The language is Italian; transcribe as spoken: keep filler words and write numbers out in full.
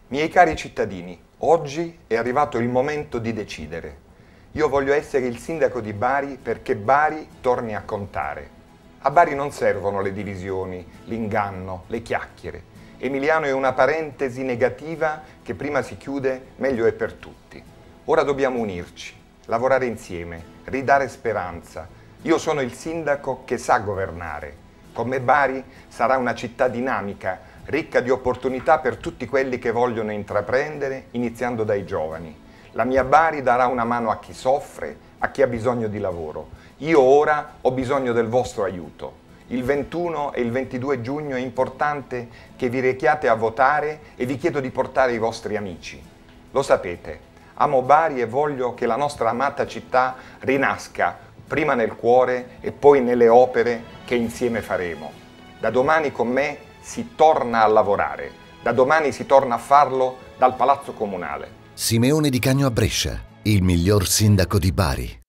Miei cari cittadini, oggi è arrivato il momento di decidere. Io voglio essere il sindaco di Bari perché Bari torni a contare. A Bari non servono le divisioni, l'inganno, le chiacchiere. Emiliano è una parentesi negativa che prima si chiude, meglio è per tutti. Ora dobbiamo unirci, lavorare insieme, ridare speranza. Io sono il sindaco che sa governare. Con me Bari sarà una città dinamica, ricca di opportunità per tutti quelli che vogliono intraprendere, iniziando dai giovani. La mia Bari darà una mano a chi soffre, a chi ha bisogno di lavoro. Io ora ho bisogno del vostro aiuto. Il ventuno e il ventidue giugno è importante che vi rechiate a votare e vi chiedo di portare i vostri amici. Lo sapete, amo Bari e voglio che la nostra amata città rinasca, prima nel cuore e poi nelle opere che insieme faremo. Da domani con me si torna a lavorare, da domani si torna a farlo dal Palazzo Comunale. Simeone Di Cagno a Brescia, il miglior sindaco di Bari.